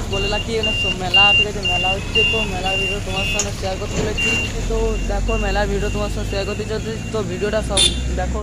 বললাম কি মেলা, ঠিক আছে মেলা হচ্ছে, তো মেলার ভিডিও তোমার সঙ্গে শেয়ার করতে চলেছি। তো দেখো মেলার ভিডিও তোমার সঙ্গে শেয়ার করতে চলেছি, তো ভিডিওটা সব দেখো।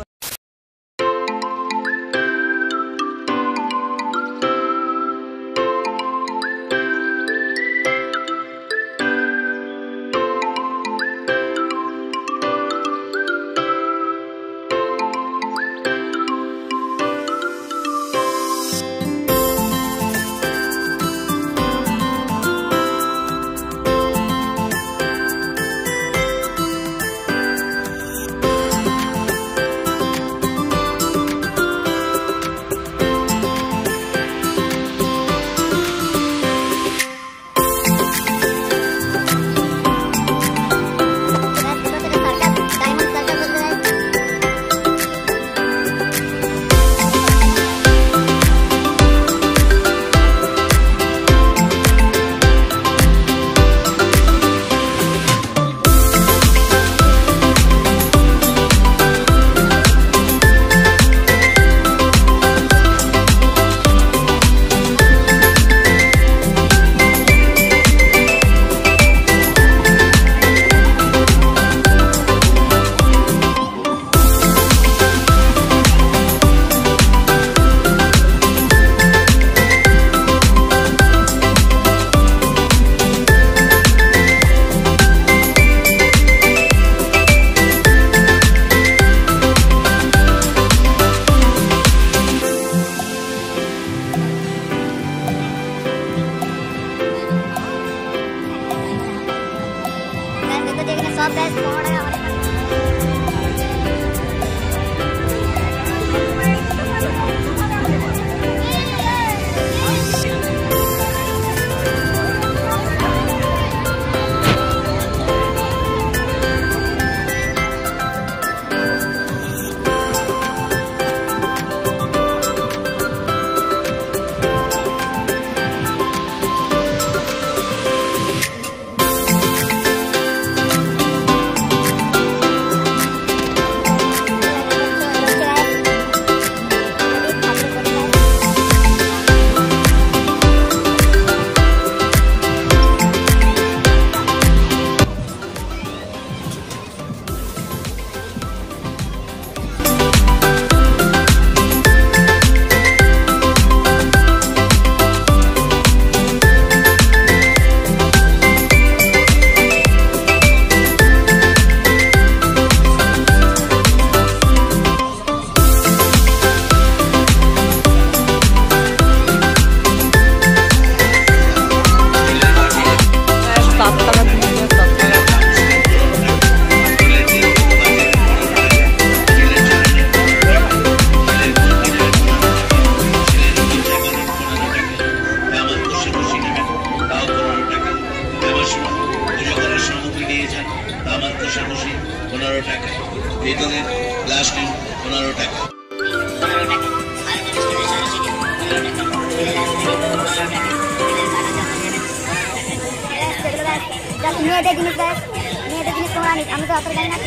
মেয়েদের জিনিস দেয়, মেয়েদের জিনিস তোমরা আমি তো অত জানি না।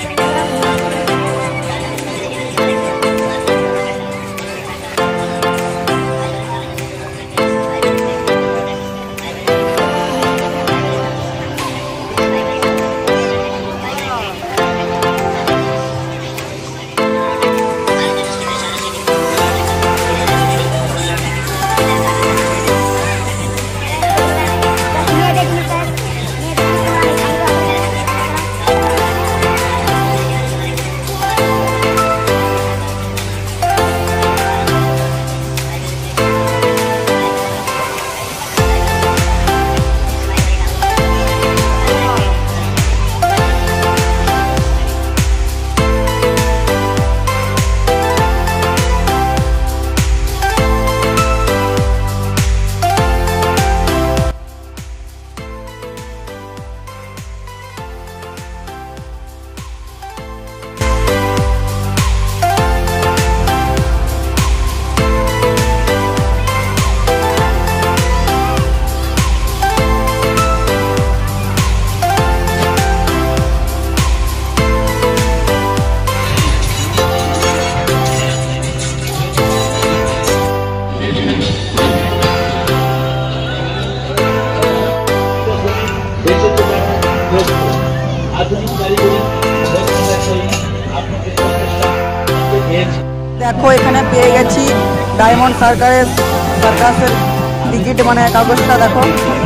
দেখো এখানে পেয়ে গেছি ডায়মন্ড সার্কাসের টিকিট, মানে কাগজটা দেখো।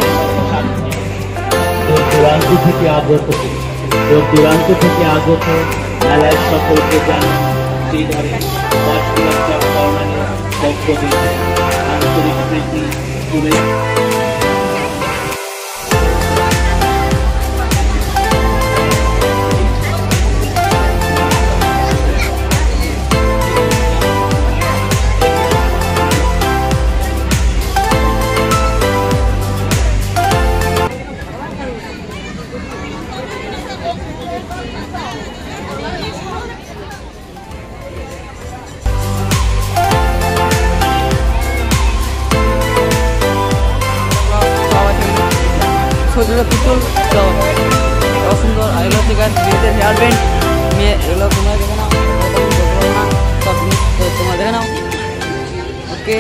দূরান্ত থেকে আগত মেলায় সকলকে জানান শ্রীধরে পক্ষ থেকে আন্তরিক প্রীতি শুভেচ্ছা। পুতুল তো সুন্দর, এগুলো ঠিক আছে মেয়েদের হেয়ার ব্যান্ড, মেয়ে এগুলো তোমরা দেখে নাও, সব জিনিস তো তোমরা দেখে নাও। ওকে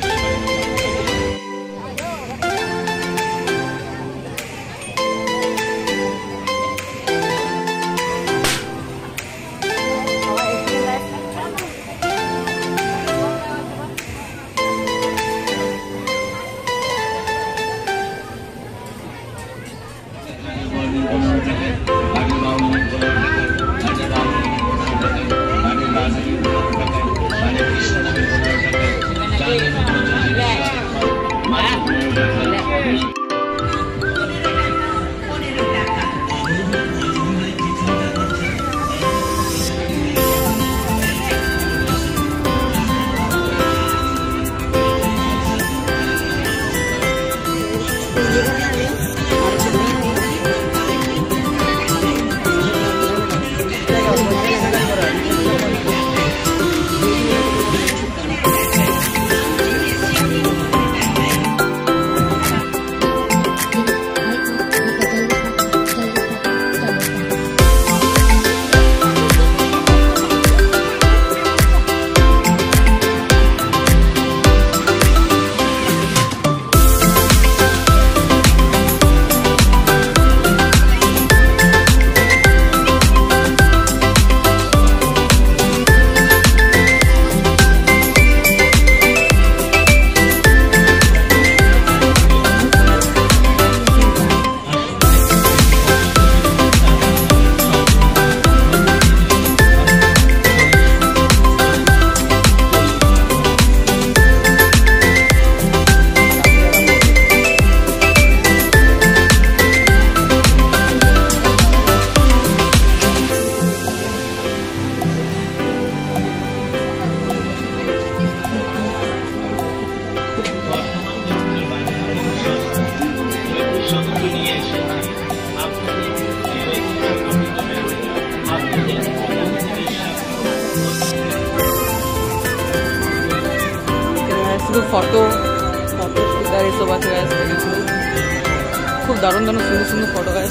ফটো এসব আছে গাছ, খুব দারুণ দারুণ সুন্দর সুন্দর ফটো গাছ।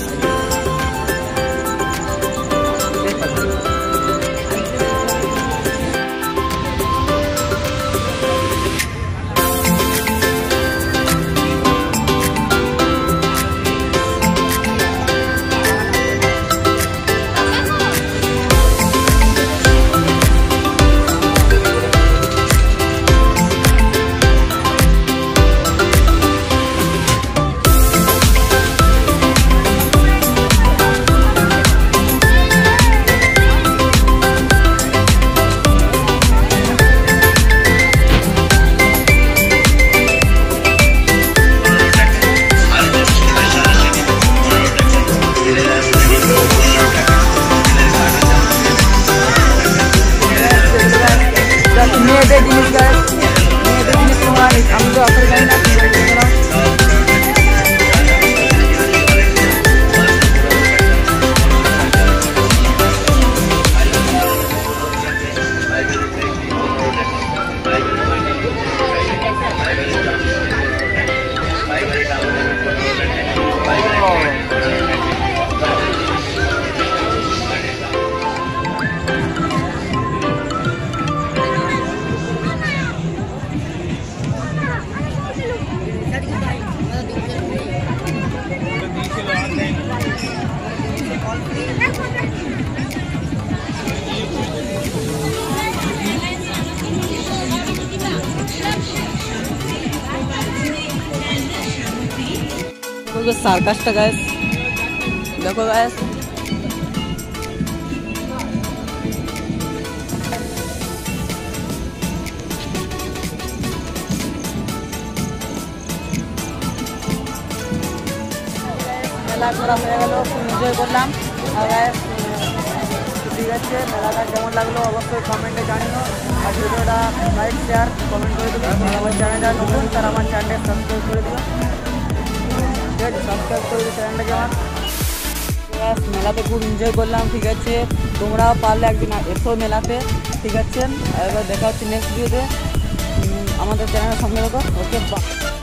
করবে সার্কাসটা গাইস, দেখো গাইস। মেলা ঘোরা হয়ে গেল, খুব এনজয় করলাম। আর গাইস ঠিক আছে, মেলাটা কেমন লাগলো অবশ্যই কমেন্টে জানিও। আর ভিডিওটা লাইক শেয়ার কমেন্ট করে দেবো। আমার চ্যানেলটা নতুন, তারা আমার চ্যানেলটা সাবস্ক্রাইব করে দিও। ঠিক আছে, সাবস্ক্রাইব করে দিও চ্যানেলটাকে আমার। মেলাতে খুব এনজয় করলাম। ঠিক আছে, তোমরাও পারলে একদিন এসো মেলাতে। ঠিক আছে, এবার দেখা হচ্ছে নেক্সট ভিডিওতে। আমাদের চ্যানেলের সঙ্গে থাকো। Okay, by.